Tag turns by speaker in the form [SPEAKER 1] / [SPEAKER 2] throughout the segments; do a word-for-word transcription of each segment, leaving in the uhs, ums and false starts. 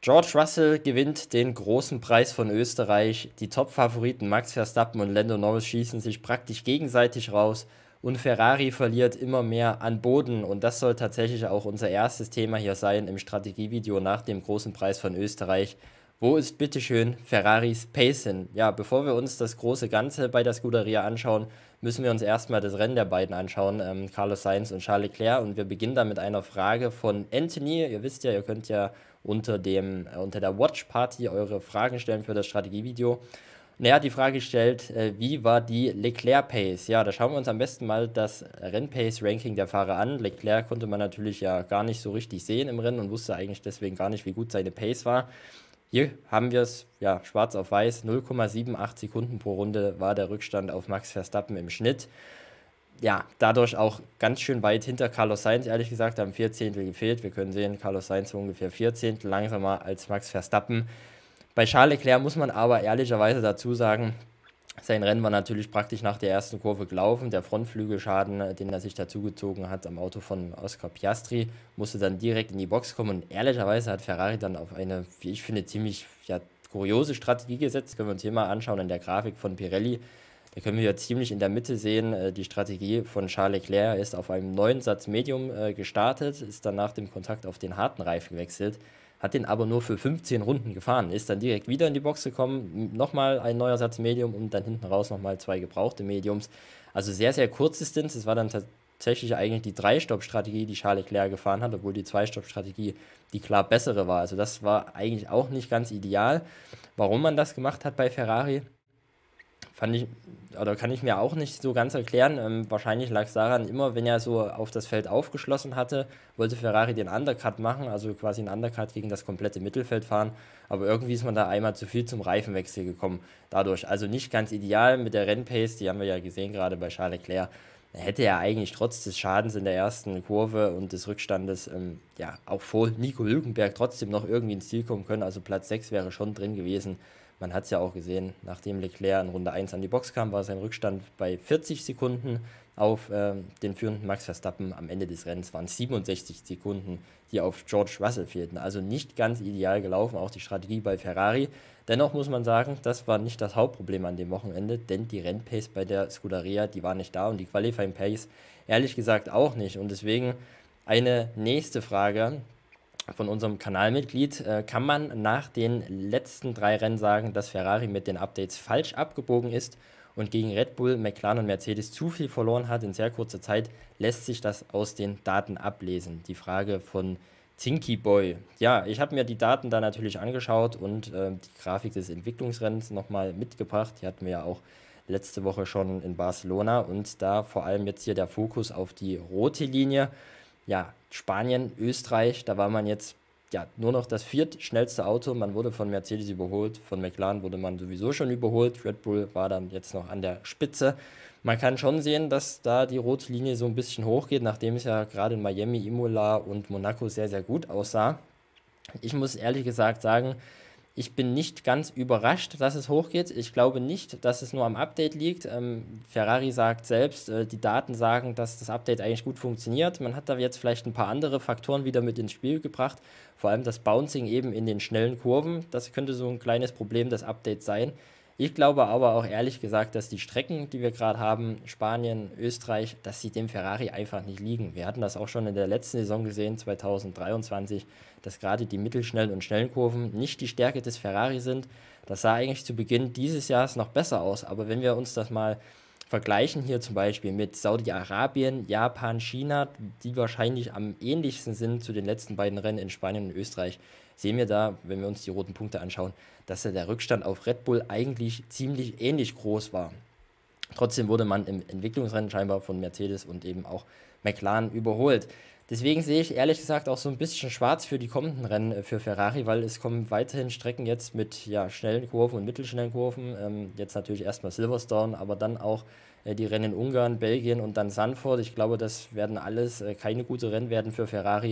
[SPEAKER 1] George Russell gewinnt den großen Preis von Österreich. Die Top-Favoriten Max Verstappen und Lando Norris schießen sich praktisch gegenseitig raus und Ferrari verliert immer mehr an Boden. Und das soll tatsächlich auch unser erstes Thema hier sein im Strategievideo nach dem großen Preis von Österreich. Wo ist bitteschön Ferraris Pace hin? Ja, bevor wir uns das große Ganze bei der Scuderia anschauen, müssen wir uns erstmal das Rennen der beiden anschauen, ähm, Carlos Sainz und Charles Leclerc. Und wir beginnen da mit einer Frage von Anthony. Ihr wisst ja, ihr könnt ja unter, dem, äh, unter der Watch Party eure Fragen stellen für das Strategievideo. Und er hat die Frage gestellt, äh, wie war die Leclerc-Pace? Ja, da schauen wir uns am besten mal das Renn-Pace-Ranking der Fahrer an. Leclerc konnte man natürlich ja gar nicht so richtig sehen im Rennen und wusste eigentlich deswegen gar nicht, wie gut seine Pace war. Hier haben wir es, ja, schwarz auf weiß, null Komma achtundsiebzig Sekunden pro Runde war der Rückstand auf Max Verstappen im Schnitt. Ja, dadurch auch ganz schön weit hinter Carlos Sainz, ehrlich gesagt, haben vier Zehntel gefehlt. Wir können sehen, Carlos Sainz war ungefähr vier Zehntel langsamer als Max Verstappen. Bei Charles Leclerc muss man aber ehrlicherweise dazu sagen, sein Rennen war natürlich praktisch nach der ersten Kurve gelaufen. Der Frontflügelschaden, den er sich dazugezogen hat am Auto von Oscar Piastri, musste dann direkt in die Box kommen. Und ehrlicherweise hat Ferrari dann auf eine, wie ich finde, ziemlich ja, kuriose Strategie gesetzt. Können wir uns hier mal anschauen in der Grafik von Pirelli. Da können wir ja ziemlich in der Mitte sehen, die Strategie von Charles Leclerc. Er ist auf einem neuen Satz Medium gestartet, ist dann nach dem Kontakt auf den harten Reifen gewechselt, hat den aber nur für fünfzehn Runden gefahren, ist dann direkt wieder in die Box gekommen, nochmal ein neuer Satz Medium und dann hinten raus nochmal zwei gebrauchte Mediums. Also sehr, sehr kurz Distanz. Es war dann tatsächlich eigentlich die Drei-Stopp-Strategie, die Charles Leclerc gefahren hat, obwohl die Zwei-Stopp-Strategie die klar bessere war. Also das war eigentlich auch nicht ganz ideal. Warum man das gemacht hat bei Ferrari, fand ich, oder kann ich mir auch nicht so ganz erklären. Ähm, wahrscheinlich lag es daran, immer wenn er so auf das Feld aufgeschlossen hatte, wollte Ferrari den Undercut machen, also quasi einen Undercut gegen das komplette Mittelfeld fahren. Aber irgendwie ist man da einmal zu viel zum Reifenwechsel gekommen dadurch. Also nicht ganz ideal mit der Rennpace, die haben wir ja gesehen, gerade bei Charles Leclerc. Da hätte er eigentlich trotz des Schadens in der ersten Kurve und des Rückstandes ähm, ja auch vor Nico Hülkenberg trotzdem noch irgendwie ins Ziel kommen können. Also Platz sechs wäre schon drin gewesen. Man hat es ja auch gesehen, nachdem Leclerc in Runde eins an die Box kam, war sein Rückstand bei vierzig Sekunden auf äh, den führenden Max Verstappen. Am Ende des Rennens waren es siebenundsechzig Sekunden, die auf George Russell fehlten. Also nicht ganz ideal gelaufen, auch die Strategie bei Ferrari. Dennoch muss man sagen, das war nicht das Hauptproblem an dem Wochenende, denn die Rennpace bei der Scuderia, die war nicht da und die Qualifying Pace ehrlich gesagt auch nicht. Und deswegen eine nächste Frage von unserem Kanalmitglied. Äh, kann man nach den letzten drei Rennen sagen, dass Ferrari mit den Updates falsch abgebogen ist und gegen Red Bull, McLaren und Mercedes zu viel verloren hat in sehr kurzer Zeit? Lässt sich das aus den Daten ablesen? Die Frage von Tinky Boy. Ja, ich habe mir die Daten da natürlich angeschaut und äh, die Grafik des Entwicklungsrennens nochmal mitgebracht. Die hatten wir ja auch letzte Woche schon in Barcelona und da vor allem jetzt hier der Fokus auf die rote Linie. Ja, Spanien, Österreich, da war man jetzt ja nur noch das viertschnellste Auto. Man wurde von Mercedes überholt, von McLaren wurde man sowieso schon überholt. Red Bull war dann jetzt noch an der Spitze. Man kann schon sehen, dass da die rote Linie so ein bisschen hochgeht, nachdem es ja gerade in Miami, Imola und Monaco sehr, sehr gut aussah. Ich muss ehrlich gesagt sagen, ich bin nicht ganz überrascht, dass es hochgeht. Ich glaube nicht, dass es nur am Update liegt. Ähm, Ferrari sagt selbst, äh, die Daten sagen, dass das Update eigentlich gut funktioniert. Man hat da jetzt vielleicht ein paar andere Faktoren wieder mit ins Spiel gebracht. Vor allem das Bouncing eben in den schnellen Kurven. Das könnte so ein kleines Problem des Updates sein. Ich glaube aber auch ehrlich gesagt, dass die Strecken, die wir gerade haben, Spanien, Österreich, dass sie dem Ferrari einfach nicht liegen. Wir hatten das auch schon in der letzten Saison gesehen, zweitausenddreiundzwanzig, dass gerade die mittelschnellen und schnellen Kurven nicht die Stärke des Ferrari sind. Das sah eigentlich zu Beginn dieses Jahres noch besser aus, aber wenn wir uns das mal vergleichen hier zum Beispiel mit Saudi-Arabien, Japan, China, die wahrscheinlich am ähnlichsten sind zu den letzten beiden Rennen in Spanien und Österreich, sehen wir da, wenn wir uns die roten Punkte anschauen, dass ja der Rückstand auf Red Bull eigentlich ziemlich ähnlich groß war. Trotzdem wurde man im Entwicklungsrennen scheinbar von Mercedes und eben auch McLaren überholt. Deswegen sehe ich ehrlich gesagt auch so ein bisschen schwarz für die kommenden Rennen für Ferrari, weil es kommen weiterhin Strecken jetzt mit ja, schnellen Kurven und mittelschnellen Kurven. Ähm, jetzt natürlich erstmal Silverstone, aber dann auch äh, die Rennen in Ungarn, Belgien und dann Zandvoort. Ich glaube, das werden alles äh, keine gute Rennen werden für Ferrari.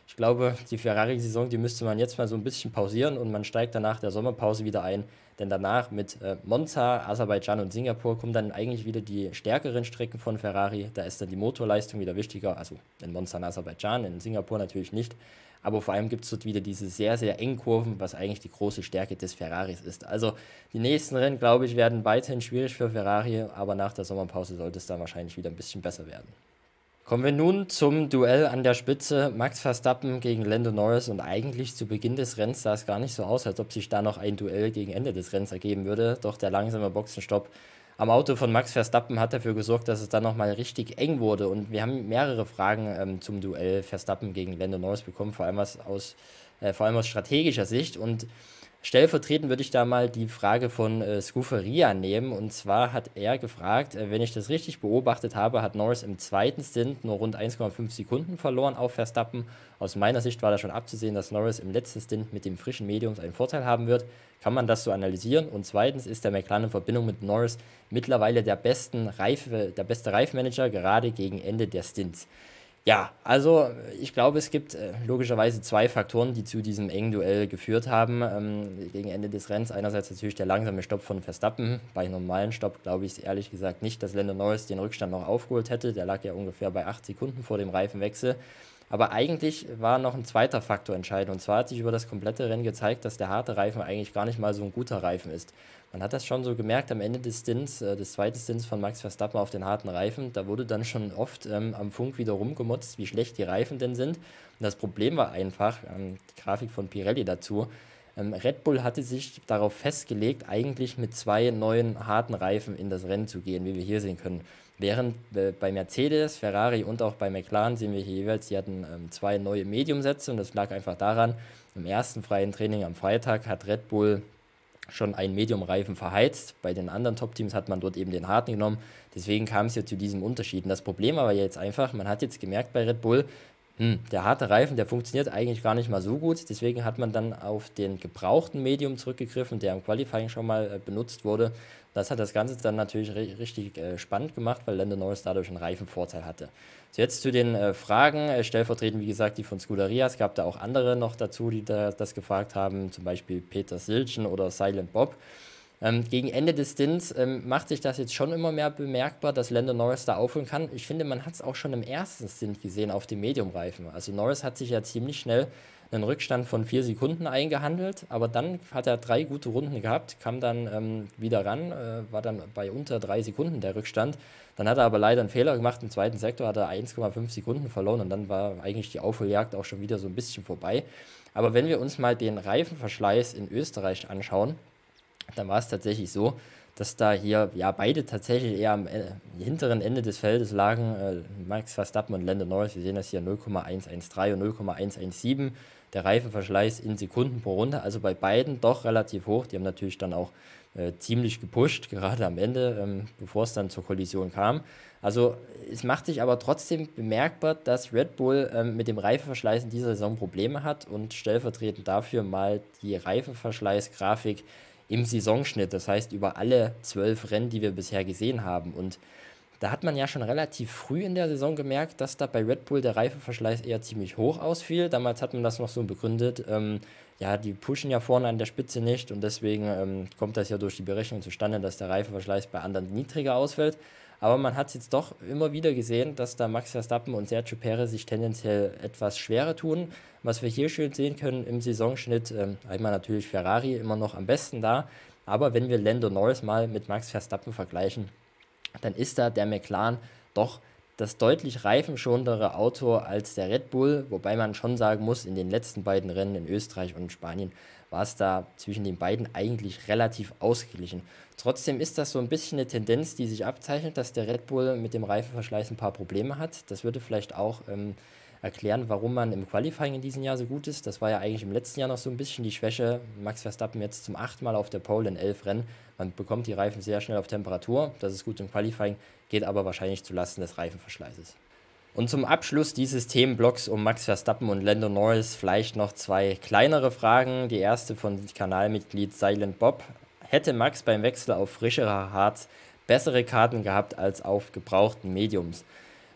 [SPEAKER 1] Ich glaube, die Ferrari-Saison, die müsste man jetzt mal so ein bisschen pausieren und man steigt dann nach der Sommerpause wieder ein. Denn danach mit äh, Monza, Aserbaidschan und Singapur kommen dann eigentlich wieder die stärkeren Strecken von Ferrari. Da ist dann die Motorleistung wieder wichtiger. Also in Monza und Aserbaidschan, in Singapur natürlich nicht. Aber vor allem gibt es dort wieder diese sehr, sehr engen Kurven, was eigentlich die große Stärke des Ferraris ist. Also die nächsten Rennen, glaube ich, werden weiterhin schwierig für Ferrari, aber nach der Sommerpause sollte es dann wahrscheinlich wieder ein bisschen besser werden. Kommen wir nun zum Duell an der Spitze, Max Verstappen gegen Lando Norris, und eigentlich zu Beginn des Rennens sah es gar nicht so aus, als ob sich da noch ein Duell gegen Ende des Rennens ergeben würde, doch der langsame Boxenstopp am Auto von Max Verstappen hat dafür gesorgt, dass es dann nochmal richtig eng wurde, und wir haben mehrere Fragen ähm, zum Duell Verstappen gegen Lando Norris bekommen, vor allem, was aus, äh, vor allem aus strategischer Sicht, und stellvertretend würde ich da mal die Frage von äh, Scuferia nehmen. Und zwar hat er gefragt, äh, wenn ich das richtig beobachtet habe, hat Norris im zweiten Stint nur rund eins Komma fünf Sekunden verloren auf Verstappen. Aus meiner Sicht war da schon abzusehen, dass Norris im letzten Stint mit dem frischen Mediums einen Vorteil haben wird. Kann man das so analysieren? Und zweitens ist der McLaren in Verbindung mit Norris mittlerweile der, besten Reife, der beste Reifenmanager, gerade gegen Ende der Stints. Ja, also ich glaube, es gibt äh, logischerweise zwei Faktoren, die zu diesem engen Duell geführt haben ähm, gegen Ende des Rennens. Einerseits natürlich der langsame Stopp von Verstappen. Bei normalen Stopp glaube ich ehrlich gesagt nicht, dass Lando Norris den Rückstand noch aufgeholt hätte. Der lag ja ungefähr bei acht Sekunden vor dem Reifenwechsel. Aber eigentlich war noch ein zweiter Faktor entscheidend. Und zwar hat sich über das komplette Rennen gezeigt, dass der harte Reifen eigentlich gar nicht mal so ein guter Reifen ist. Man hat das schon so gemerkt am Ende des Stints, äh, des zweiten Stints von Max Verstappen auf den harten Reifen. Da wurde dann schon oft ähm, am Funk wieder rumgemotzt, wie schlecht die Reifen denn sind. Und das Problem war einfach, ähm, die Grafik von Pirelli dazu, ähm, Red Bull hatte sich darauf festgelegt, eigentlich mit zwei neuen harten Reifen in das Rennen zu gehen, wie wir hier sehen können. Während äh, bei Mercedes, Ferrari und auch bei McLaren sehen wir hier jeweils, die hatten ähm, zwei neue Mediumsätze, und das lag einfach daran, im ersten freien Training am Freitag hat Red Bull schon einen Medium-Reifen verheizt. Bei den anderen Top-Teams hat man dort eben den harten genommen. Deswegen kam es ja zu diesem Unterschied. Und das Problem war jetzt einfach, man hat jetzt gemerkt bei Red Bull, hm, der harte Reifen, der funktioniert eigentlich gar nicht mal so gut. Deswegen hat man dann auf den gebrauchten Medium zurückgegriffen, der im Qualifying schon mal äh, benutzt wurde. Das hat das Ganze dann natürlich ri- richtig äh, spannend gemacht, weil Lando Norris dadurch einen Reifenvorteil hatte. So, jetzt zu den äh, Fragen, äh, stellvertretend wie gesagt die von Scuderia. Es gab da auch andere noch dazu, die da, das gefragt haben, zum Beispiel Peter Silchen oder Silent Bob. Ähm, gegen Ende des Stints ähm, macht sich das jetzt schon immer mehr bemerkbar, dass Lando Norris da aufholen kann. Ich finde, man hat es auch schon im ersten Stint gesehen auf dem Medium-Reifen. Also Norris hat sich ja ziemlich schnell einen Rückstand von vier Sekunden eingehandelt, aber dann hat er drei gute Runden gehabt, kam dann ähm, wieder ran, äh, war dann bei unter drei Sekunden der Rückstand. Dann hat er aber leider einen Fehler gemacht, im zweiten Sektor hat er eins Komma fünf Sekunden verloren, und dann war eigentlich die Aufholjagd auch schon wieder so ein bisschen vorbei. Aber wenn wir uns mal den Reifenverschleiß in Österreich anschauen, dann war es tatsächlich so, dass da hier ja beide tatsächlich eher am äh, hinteren Ende des Feldes lagen, äh, Max Verstappen und Lando Norris. Wir sehen das hier null Komma eins eins drei und null Komma eins eins sieben. Der Reifenverschleiß in Sekunden pro Runde, also bei beiden doch relativ hoch. Die haben natürlich dann auch äh, ziemlich gepusht, gerade am Ende, ähm, bevor es dann zur Kollision kam. Also es macht sich aber trotzdem bemerkbar, dass Red Bull ähm, mit dem Reifenverschleiß in dieser Saison Probleme hat, und stellvertretend dafür mal die Reifenverschleißgrafik im Saisonschnitt, das heißt über alle zwölf Rennen, die wir bisher gesehen haben. Und da hat man ja schon relativ früh in der Saison gemerkt, dass da bei Red Bull der Reifenverschleiß eher ziemlich hoch ausfiel. Damals hat man das noch so begründet, ähm, ja, die pushen ja vorne an der Spitze nicht, und deswegen ähm, kommt das ja durch die Berechnung zustande, dass der Reifenverschleiß bei anderen niedriger ausfällt. Aber man hat es jetzt doch immer wieder gesehen, dass da Max Verstappen und Sergio Perez sich tendenziell etwas schwerer tun. Was wir hier schön sehen können im Saisonschnitt, ähm, einmal natürlich Ferrari immer noch am besten da, aber wenn wir Lando Norris mal mit Max Verstappen vergleichen, dann ist da der McLaren doch das deutlich reifenschonendere Auto als der Red Bull, wobei man schon sagen muss, in den letzten beiden Rennen in Österreich und in Spanien war es da zwischen den beiden eigentlich relativ ausgeglichen. Trotzdem ist das so ein bisschen eine Tendenz, die sich abzeichnet, dass der Red Bull mit dem Reifenverschleiß ein paar Probleme hat. Das würde vielleicht auch ähm, erklären, warum man im Qualifying in diesem Jahr so gut ist. Das war ja eigentlich im letzten Jahr noch so ein bisschen die Schwäche. Max Verstappen jetzt zum achten Mal auf der Pole in elf Rennen. Man bekommt die Reifen sehr schnell auf Temperatur. Das ist gut im Qualifying, geht aber wahrscheinlich zulasten des Reifenverschleißes. Und zum Abschluss dieses Themenblocks um Max Verstappen und Lando Norris vielleicht noch zwei kleinere Fragen. Die erste von Kanalmitglied Silent Bob. Hätte Max beim Wechsel auf frischere Harz bessere Karten gehabt als auf gebrauchten Mediums?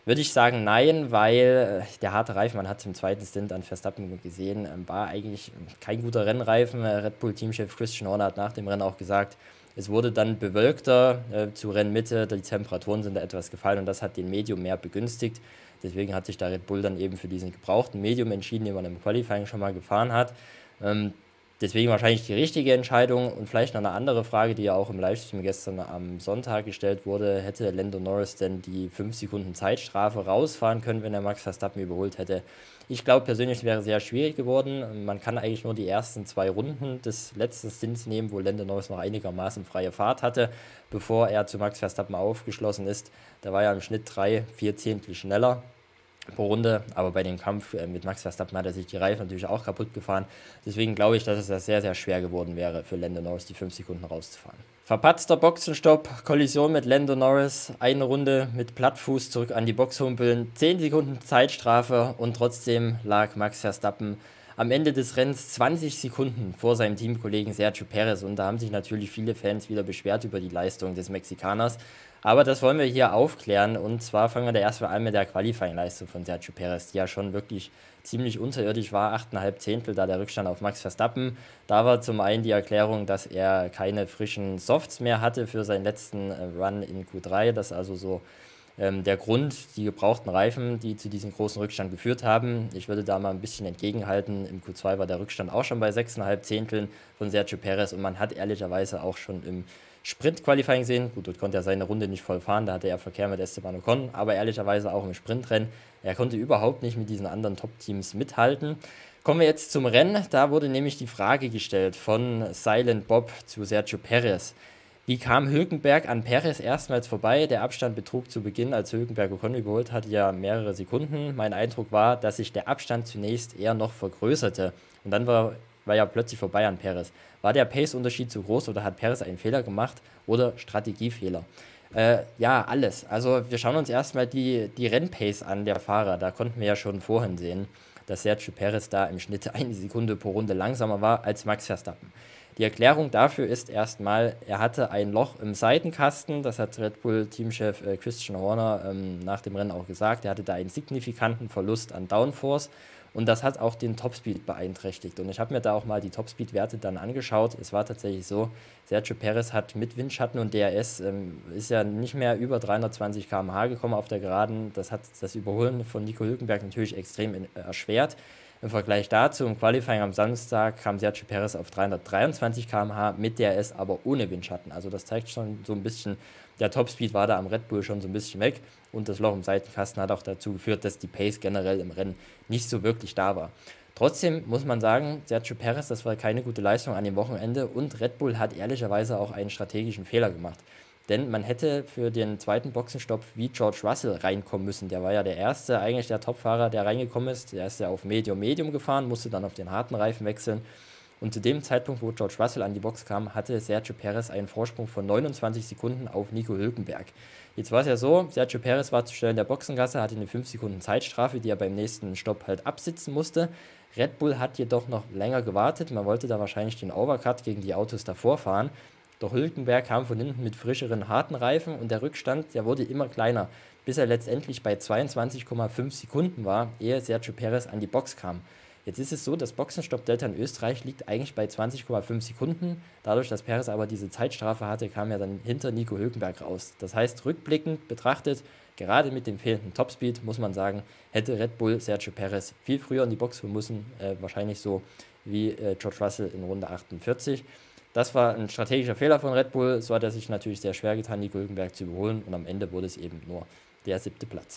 [SPEAKER 1] Würde ich sagen, nein, weil äh, der harte Reifen, man hat es im zweiten Stint an Verstappen gesehen, ähm, war eigentlich kein guter Rennreifen. Äh, Red Bull-Teamchef Christian Horner hat nach dem Rennen auch gesagt, es wurde dann bewölkter äh, zu Rennmitte, die Temperaturen sind da etwas gefallen und das hat den Medium mehr begünstigt. Deswegen hat sich da Red Bull dann eben für diesen gebrauchten Medium entschieden, den man im Qualifying schon mal gefahren hat. Ähm, Deswegen wahrscheinlich die richtige Entscheidung. Und vielleicht noch eine andere Frage, die ja auch im Livestream gestern am Sonntag gestellt wurde. Hätte Lando Norris denn die fünf Sekunden Zeitstrafe rausfahren können, wenn er Max Verstappen überholt hätte? Ich glaube persönlich, es wäre sehr schwierig geworden. Man kann eigentlich nur die ersten zwei Runden des letzten Stints nehmen, wo Lando Norris noch einigermaßen freie Fahrt hatte, bevor er zu Max Verstappen aufgeschlossen ist. Da war er im Schnitt drei, vier Zehntel schneller pro Runde, aber bei dem Kampf äh, mit Max Verstappen hat er sich die Reifen natürlich auch kaputt gefahren. Deswegen glaube ich, dass es das sehr, sehr schwer geworden wäre, für Lando Norris die fünf Sekunden rauszufahren. Verpatzter Boxenstopp, Kollision mit Lando Norris, eine Runde mit Plattfuß zurück an die Box humpeln, zehn Sekunden Zeitstrafe und trotzdem lag Max Verstappen am Ende des Rennens zwanzig Sekunden vor seinem Teamkollegen Sergio Perez und da haben sich natürlich viele Fans wieder beschwert über die Leistung des Mexikaners. Aber das wollen wir hier aufklären und zwar fangen wir da erstmal an mit der Qualifying-Leistung von Sergio Perez, die ja schon wirklich ziemlich unterirdisch war, acht Komma fünf Zehntel, da der Rückstand auf Max Verstappen. Da war zum einen die Erklärung, dass er keine frischen Softs mehr hatte für seinen letzten Run in Q drei, das ist also so ähm, der Grund, die gebrauchten Reifen, die zu diesem großen Rückstand geführt haben. Ich würde da mal ein bisschen entgegenhalten, im Q zwei war der Rückstand auch schon bei sechs Komma fünf Zehnteln von Sergio Perez und man hat ehrlicherweise auch schon im Sprint-Qualifying sehen. Gut, dort konnte er seine Runde nicht voll fahren, da hatte er Verkehr mit Esteban Ocon, aber ehrlicherweise auch im Sprintrennen. Er konnte überhaupt nicht mit diesen anderen Top-Teams mithalten. Kommen wir jetzt zum Rennen. Da wurde nämlich die Frage gestellt von Silent Bob zu Sergio Perez. Wie kam Hülkenberg an Perez erstmals vorbei? Der Abstand betrug zu Beginn, als Hülkenberg Ocon überholt hatte, ja mehrere Sekunden. Mein Eindruck war, dass sich der Abstand zunächst eher noch vergrößerte. Und dann war war ja plötzlich vorbei an Perez. War der Pace-Unterschied zu groß oder hat Perez einen Fehler gemacht oder Strategiefehler? Äh, ja, alles. Also wir schauen uns erstmal die, die Rennpace an der Fahrer. Da konnten wir ja schon vorhin sehen, dass Sergio Perez da im Schnitt eine Sekunde pro Runde langsamer war als Max Verstappen. Die Erklärung dafür ist erstmal, er hatte ein Loch im Seitenkasten, das hat Red Bull-Teamchef äh, Christian Horner ähm, nach dem Rennen auch gesagt. Er hatte da einen signifikanten Verlust an Downforce. Und das hat auch den Topspeed beeinträchtigt. Und ich habe mir da auch mal die Topspeed-Werte dann angeschaut. Es war tatsächlich so, Sergio Perez hat mit Windschatten und D R S, ähm, ist ja nicht mehr über dreihundertzwanzig Kilometer pro Stunde gekommen auf der Geraden. Das hat das Überholen von Nico Hülkenberg natürlich extrem in, äh, erschwert. Im Vergleich dazu, im Qualifying am Samstag kam Sergio Perez auf dreihundertdreiundzwanzig Kilometer pro Stunde mit D R S, aber ohne Windschatten. Also das zeigt schon so ein bisschen, der Topspeed war da am Red Bull schon so ein bisschen weg und das Loch im Seitenkasten hat auch dazu geführt, dass die Pace generell im Rennen nicht so wirklich da war. Trotzdem muss man sagen, Sergio Perez, das war keine gute Leistung an dem Wochenende und Red Bull hat ehrlicherweise auch einen strategischen Fehler gemacht. Denn man hätte für den zweiten Boxenstopp wie George Russell reinkommen müssen. Der war ja der erste, eigentlich der Topfahrer, der reingekommen ist. Der ist ja auf Medium-Medium gefahren, musste dann auf den harten Reifen wechseln. Und zu dem Zeitpunkt, wo George Russell an die Box kam, hatte Sergio Perez einen Vorsprung von neunundzwanzig Sekunden auf Nico Hülkenberg. Jetzt war es ja so, Sergio Perez war zu schnell in der Boxengasse, hatte eine fünf Sekunden Zeitstrafe, die er beim nächsten Stopp halt absitzen musste. Red Bull hat jedoch noch länger gewartet, man wollte da wahrscheinlich den Overcut gegen die Autos davor fahren. Doch Hülkenberg kam von hinten mit frischeren, harten Reifen und der Rückstand, der wurde immer kleiner, bis er letztendlich bei zweiundzwanzig Komma fünf Sekunden war, ehe Sergio Perez an die Box kam. Jetzt ist es so, das Boxenstopp-Delta in Österreich liegt eigentlich bei zwanzig Komma fünf Sekunden. Dadurch, dass Perez aber diese Zeitstrafe hatte, kam er dann hinter Nico Hülkenberg raus. Das heißt, rückblickend betrachtet, gerade mit dem fehlenden Topspeed, muss man sagen, hätte Red Bull Sergio Perez viel früher in die Box holen müssen, äh, wahrscheinlich so wie äh, George Russell in Runde achtundvierzig. Das war ein strategischer Fehler von Red Bull, so hat er sich natürlich sehr schwer getan, Nico Hülkenberg zu überholen und am Ende wurde es eben nur der siebte Platz.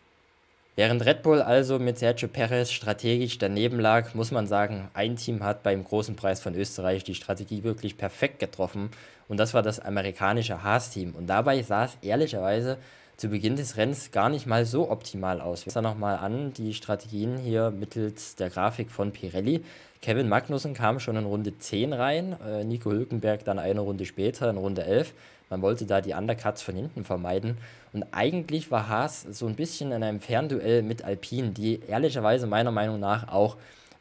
[SPEAKER 1] Während Red Bull also mit Sergio Perez strategisch daneben lag, muss man sagen, ein Team hat beim großen Preis von Österreich die Strategie wirklich perfekt getroffen und das war das amerikanische Haas-Team. Und dabei sah es ehrlicherweise zu Beginn des Rennens gar nicht mal so optimal aus. Wir schauen uns nochmal an, die Strategien hier mittels der Grafik von Pirelli. Kevin Magnussen kam schon in Runde zehn rein, äh, Nico Hülkenberg dann eine Runde später in Runde elf. Man wollte da die Undercuts von hinten vermeiden. Und eigentlich war Haas so ein bisschen in einem Fernduell mit Alpine, die ehrlicherweise meiner Meinung nach auch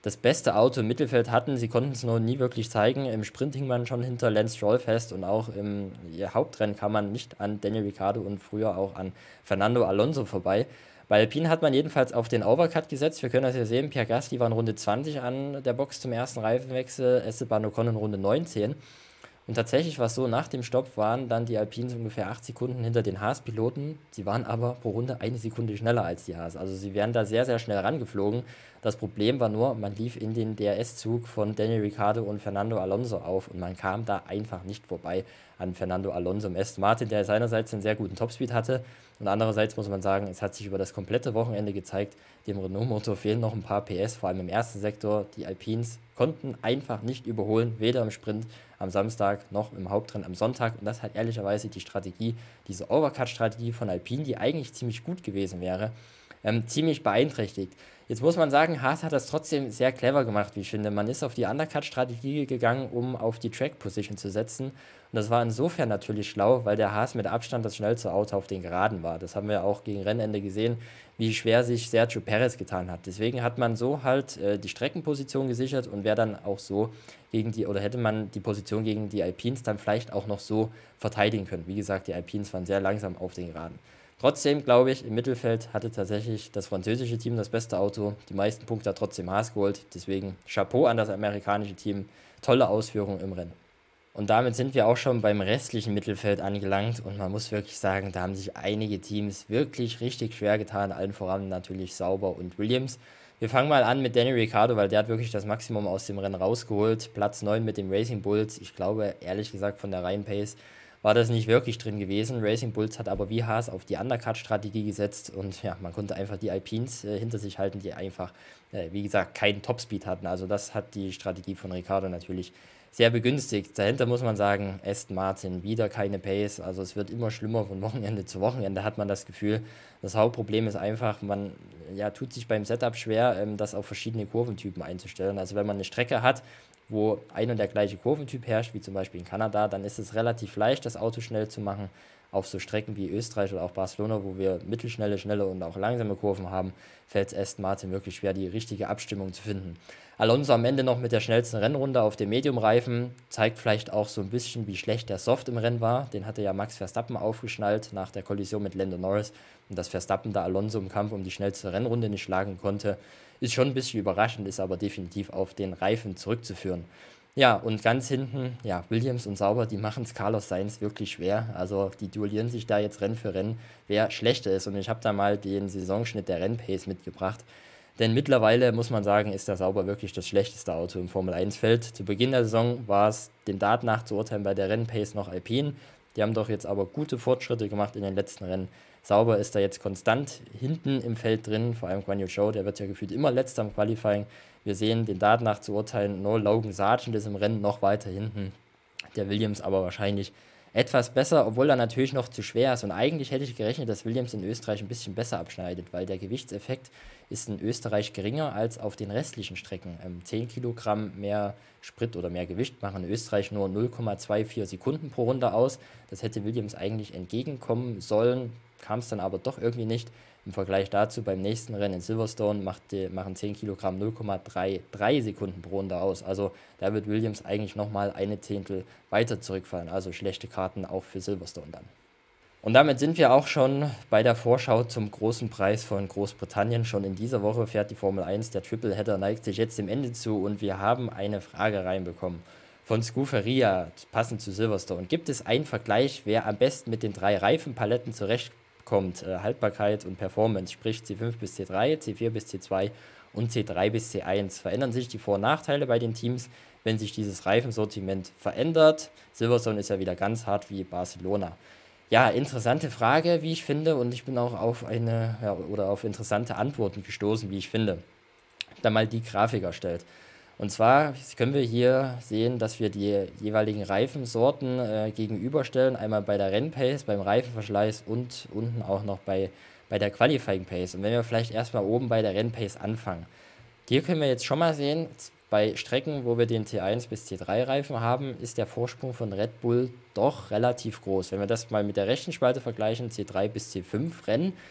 [SPEAKER 1] das beste Auto im Mittelfeld hatten. Sie konnten es noch nie wirklich zeigen. Im Sprint hing man schon hinter Lance Stroll fest und auch im ja, Hauptrennen kam man nicht an Daniel Ricciardo und früher auch an Fernando Alonso vorbei. Bei Alpine hat man jedenfalls auf den Overcut gesetzt. Wir können das ja sehen. Pierre Gasly war in Runde zwanzig an der Box zum ersten Reifenwechsel, Esteban Ocon in Runde neunzehn. Und tatsächlich war es so, nach dem Stopp waren dann die Alpines ungefähr acht Sekunden hinter den Haas-Piloten. Sie waren aber pro Runde eine Sekunde schneller als die Haas. Also sie wären da sehr, sehr schnell rangeflogen. Das Problem war nur, man lief in den D R S-Zug von Daniel Ricciardo und Fernando Alonso auf und man kam da einfach nicht vorbei an Fernando Alonso im Aston Martin, der seinerseits einen sehr guten Topspeed hatte. Und andererseits muss man sagen, es hat sich über das komplette Wochenende gezeigt, dem Renault-Motor fehlen noch ein paar P S, vor allem im ersten Sektor. Die Alpines konnten einfach nicht überholen, weder im Sprint am Samstag noch im Hauptrennen am Sonntag. Und das hat ehrlicherweise die Strategie, diese Overcut-Strategie von Alpine, die eigentlich ziemlich gut gewesen wäre, ähm, ziemlich beeinträchtigt. Jetzt muss man sagen, Haas hat das trotzdem sehr clever gemacht, wie ich finde. Man ist auf die Undercut-Strategie gegangen, um auf die Track-Position zu setzen. Und das war insofern natürlich schlau, weil der Haas mit Abstand das schnellste Auto auf den Geraden war. Das haben wir auch gegen Rennende gesehen, wie schwer sich Sergio Perez getan hat. Deswegen hat man so halt äh, die Streckenposition gesichert und wäre dann auch so gegen die, oder hätte man die Position gegen die Alpines dann vielleicht auch noch so verteidigen können. Wie gesagt, die Alpines waren sehr langsam auf den Geraden. Trotzdem glaube ich, im Mittelfeld hatte tatsächlich das französische Team das beste Auto. Die meisten Punkte hat trotzdem Haas geholt. Deswegen Chapeau an das amerikanische Team. Tolle Ausführung im Rennen. Und damit sind wir auch schon beim restlichen Mittelfeld angelangt. Und man muss wirklich sagen, da haben sich einige Teams wirklich richtig schwer getan. Allen voran natürlich Sauber und Williams. Wir fangen mal an mit Daniel Ricciardo, weil der hat wirklich das Maximum aus dem Rennen rausgeholt. Platz neun mit dem Racing Bulls. Ich glaube, ehrlich gesagt, von der Reihenpace war das nicht wirklich drin gewesen. Racing Bulls hat aber wie Haas auf die Undercut-Strategie gesetzt und ja, man konnte einfach die Alpines äh, hinter sich halten, die einfach, äh, wie gesagt, keinen Topspeed hatten. Also das hat die Strategie von Ricciardo natürlich sehr begünstigt. Dahinter muss man sagen, Aston Martin, wieder keine Pace. Also es wird immer schlimmer von Wochenende zu Wochenende, hat man das Gefühl. Das Hauptproblem ist einfach, man ja, tut sich beim Setup schwer, ähm, das auf verschiedene Kurventypen einzustellen. Also wenn man eine Strecke hat, wo ein und der gleiche Kurventyp herrscht, wie zum Beispiel in Kanada, dann ist es relativ leicht, das Auto schnell zu machen. Auf so Strecken wie Österreich oder auch Barcelona, wo wir mittelschnelle, schnelle und auch langsame Kurven haben, fällt es Aston Martin wirklich schwer, die richtige Abstimmung zu finden. Alonso am Ende noch mit der schnellsten Rennrunde auf dem Medium-Reifen, zeigt vielleicht auch so ein bisschen, wie schlecht der Soft im Rennen war. Den hatte ja Max Verstappen aufgeschnallt nach der Kollision mit Lando Norris. Und dass Verstappen da Alonso im Kampf um die schnellste Rennrunde nicht schlagen konnte, ist schon ein bisschen überraschend, ist aber definitiv auf den Reifen zurückzuführen. Ja, und ganz hinten, ja, Williams und Sauber, die machen es Carlos Sainz wirklich schwer. Also die duellieren sich da jetzt Rennen für Rennen, wer schlechter ist. Und ich habe da mal den Saisonschnitt der Rennpace mitgebracht. Denn mittlerweile, muss man sagen, ist der Sauber wirklich das schlechteste Auto im Formel eins Feld. Zu Beginn der Saison war es den Daten nach zu urteilen bei der Rennpace noch Alpine. Die haben doch jetzt aber gute Fortschritte gemacht in den letzten Rennen. Sauber ist da jetzt konstant hinten im Feld drin, vor allem Guan Yu Zhou, der wird ja gefühlt immer letzter im Qualifying. Wir sehen den Daten nach zu urteilen, nur Logan Sargent ist im Rennen noch weiter hinten. Der Williams aber wahrscheinlich etwas besser, obwohl er natürlich noch zu schwer ist. Und eigentlich hätte ich gerechnet, dass Williams in Österreich ein bisschen besser abschneidet, weil der Gewichtseffekt ist in Österreich geringer als auf den restlichen Strecken. Ähm, zehn Kilogramm mehr Sprit oder mehr Gewicht machen in Österreich nur null Komma vierundzwanzig Sekunden pro Runde aus. Das hätte Williams eigentlich entgegenkommen sollen, kam es dann aber doch irgendwie nicht. Im Vergleich dazu beim nächsten Rennen in Silverstone macht die, machen zehn Kilogramm null Komma dreiunddreißig Sekunden pro Runde aus. Also da wird Williams eigentlich nochmal eine Zehntel weiter zurückfallen. Also schlechte Karten auch für Silverstone dann. Und damit sind wir auch schon bei der Vorschau zum großen Preis von Großbritannien. Schon in dieser Woche fährt die Formel eins, der Tripleheader neigt sich jetzt dem Ende zu und wir haben eine Frage reinbekommen von Scuferia, passend zu Silverstone. Gibt es einen Vergleich, wer am besten mit den drei Reifenpaletten zurechtkommt? Äh, Haltbarkeit und Performance, sprich C fünf bis C drei, C vier bis C zwei und C drei bis C eins. Verändern sich die Vor- und Nachteile bei den Teams, wenn sich dieses Reifensortiment verändert? Silverstone ist ja wieder ganz hart wie Barcelona. Ja, interessante Frage, wie ich finde, und ich bin auch auf eine ja, oder auf interessante Antworten gestoßen, wie ich finde. Ich habe da mal die Grafik erstellt. Und zwar können wir hier sehen, dass wir die jeweiligen Reifensorten äh, gegenüberstellen, einmal bei der Rennpace, beim Reifenverschleiß und unten auch noch bei, bei der Qualifying Pace. Und wenn wir vielleicht erstmal oben bei der Rennpace anfangen. Hier können wir jetzt schon mal sehen, bei Strecken, wo wir den T eins bis C drei Reifen haben, ist der Vorsprung von Red Bull doch relativ groß. Wenn wir das mal mit der rechten Spalte vergleichen, C drei bis C fünf Rennen,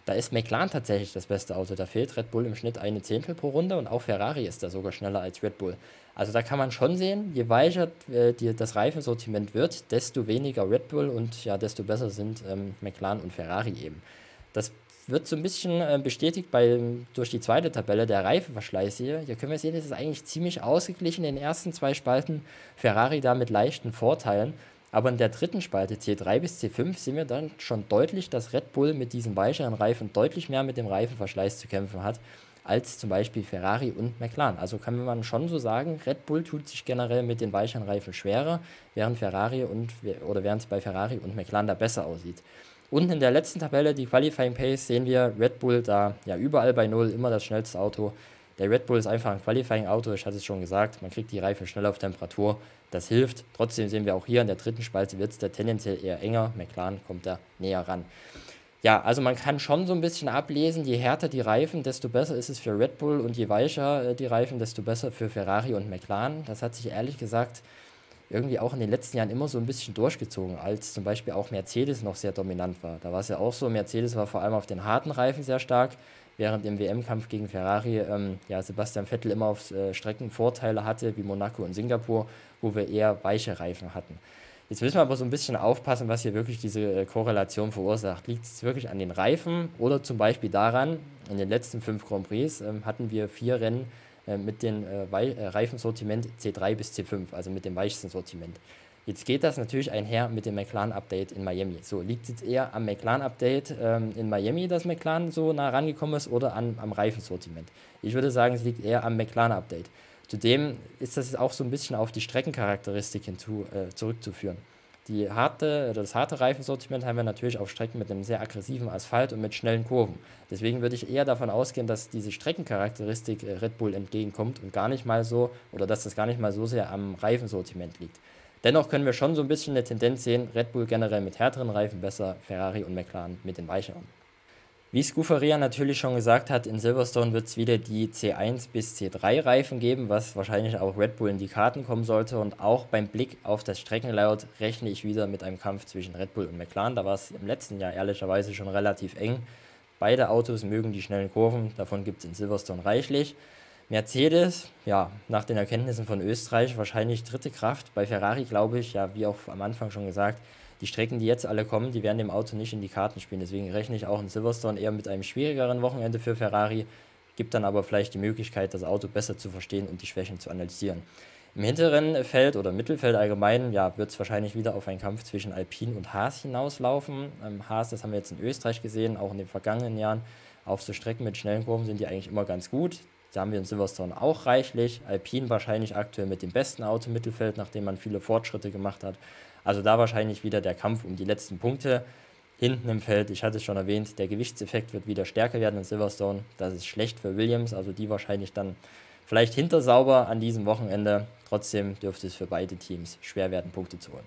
[SPEAKER 1] Da ist McLaren tatsächlich das beste Auto. Da fehlt Red Bull im Schnitt eine Zehntel pro Runde und auch Ferrari ist da sogar schneller als Red Bull. Also da kann man schon sehen, je weicher äh, die, das Reifensortiment wird, desto weniger Red Bull und ja, desto besser sind ähm, McLaren und Ferrari eben. Das wird so ein bisschen äh, bestätigt bei, durch die zweite Tabelle, der Reifenverschleiß hier. Hier können wir sehen, es ist eigentlich ziemlich ausgeglichen in den ersten zwei Spalten. Ferrari da mit leichten Vorteilen. Aber in der dritten Spalte, C drei bis C fünf, sehen wir dann schon deutlich, dass Red Bull mit diesen weicheren Reifen deutlich mehr mit dem Reifenverschleiß zu kämpfen hat, als zum Beispiel Ferrari und McLaren. Also kann man schon so sagen, Red Bull tut sich generell mit den weicheren Reifen schwerer, während Ferrari und oder während es bei Ferrari und McLaren da besser aussieht. Unten in der letzten Tabelle, die Qualifying Pace, sehen wir Red Bull da ja überall bei Null, immer das schnellste Auto. Der Red Bull ist einfach ein Qualifying-Auto, ich hatte es schon gesagt, man kriegt die Reifen schnell auf Temperatur, das hilft. Trotzdem sehen wir auch hier in der dritten Spalte wird es da tendenziell eher enger, McLaren kommt da näher ran. Ja, also man kann schon so ein bisschen ablesen, je härter die Reifen, desto besser ist es für Red Bull und je weicher äh, die Reifen, desto besser für Ferrari und McLaren. Das hat sich ehrlich gesagt irgendwie auch in den letzten Jahren immer so ein bisschen durchgezogen, als zum Beispiel auch Mercedes noch sehr dominant war. Da war es ja auch so, Mercedes war vor allem auf den harten Reifen sehr stark, während im W M-Kampf gegen Ferrari ähm, ja, Sebastian Vettel immer auf äh, Strecken Vorteile hatte, wie Monaco und Singapur, wo wir eher weiche Reifen hatten. Jetzt müssen wir aber so ein bisschen aufpassen, was hier wirklich diese äh, Korrelation verursacht. Liegt es wirklich an den Reifen oder zum Beispiel daran, in den letzten fünf Grand Prix ähm, hatten wir vier Rennen äh, mit dem äh, äh, Reifensortiment C drei bis C fünf, also mit dem weichsten Sortiment. Jetzt geht das natürlich einher mit dem McLaren-Update in Miami. So, liegt es jetzt eher am McLaren-Update ähm, in Miami, dass McLaren so nah rangekommen ist, oder an, am Reifensortiment? Ich würde sagen, es liegt eher am McLaren-Update. Zudem ist das auch so ein bisschen auf die Streckencharakteristik hinzu, äh, zurückzuführen. Die harte, das harte Reifensortiment haben wir natürlich auf Strecken mit einem sehr aggressiven Asphalt und mit schnellen Kurven. Deswegen würde ich eher davon ausgehen, dass diese Streckencharakteristik äh, Red Bull entgegenkommt und gar nicht mal so, oder dass das gar nicht mal so sehr am Reifensortiment liegt. Dennoch können wir schon so ein bisschen eine Tendenz sehen, Red Bull generell mit härteren Reifen besser, Ferrari und McLaren mit den weicheren. Wie Scuderia natürlich schon gesagt hat, in Silverstone wird es wieder die C eins bis C drei Reifen geben, was wahrscheinlich auch Red Bull in die Karten kommen sollte. Und auch beim Blick auf das Streckenlayout rechne ich wieder mit einem Kampf zwischen Red Bull und McLaren. Da war es im letzten Jahr ehrlicherweise schon relativ eng. Beide Autos mögen die schnellen Kurven, davon gibt es in Silverstone reichlich. Mercedes, ja, nach den Erkenntnissen von Österreich wahrscheinlich dritte Kraft. Bei Ferrari glaube ich, ja, wie auch am Anfang schon gesagt, die Strecken, die jetzt alle kommen, die werden dem Auto nicht in die Karten spielen. Deswegen rechne ich auch in Silverstone eher mit einem schwierigeren Wochenende für Ferrari, gibt dann aber vielleicht die Möglichkeit, das Auto besser zu verstehen und die Schwächen zu analysieren. Im hinteren Feld oder Mittelfeld allgemein, ja, wird es wahrscheinlich wieder auf einen Kampf zwischen Alpine und Haas hinauslaufen. Ähm, Haas, das haben wir jetzt in Österreich gesehen, auch in den vergangenen Jahren. Auf so Strecken mit schnellen Kurven sind die eigentlich immer ganz gut. Da haben wir in Silverstone auch reichlich. Alpine wahrscheinlich aktuell mit dem besten Auto im Mittelfeld, nachdem man viele Fortschritte gemacht hat. Also da wahrscheinlich wieder der Kampf um die letzten Punkte. Hinten im Feld, ich hatte es schon erwähnt, der Gewichtseffekt wird wieder stärker werden in Silverstone. Das ist schlecht für Williams, also die wahrscheinlich dann vielleicht hintersauber an diesem Wochenende. Trotzdem dürfte es für beide Teams schwer werden, Punkte zu holen.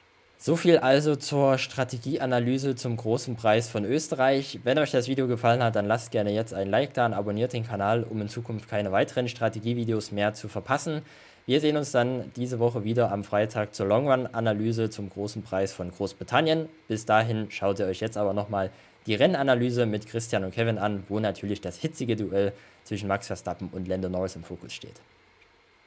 [SPEAKER 1] So viel also zur Strategieanalyse zum großen Preis von Österreich. Wenn euch das Video gefallen hat, dann lasst gerne jetzt ein Like da und abonniert den Kanal, um in Zukunft keine weiteren Strategievideos mehr zu verpassen. Wir sehen uns dann diese Woche wieder am Freitag zur Long-Run-Analyse zum großen Preis von Großbritannien. Bis dahin schaut ihr euch jetzt aber nochmal die Rennanalyse mit Christian und Kevin an, wo natürlich das hitzige Duell zwischen Max Verstappen und Lando Norris im Fokus steht.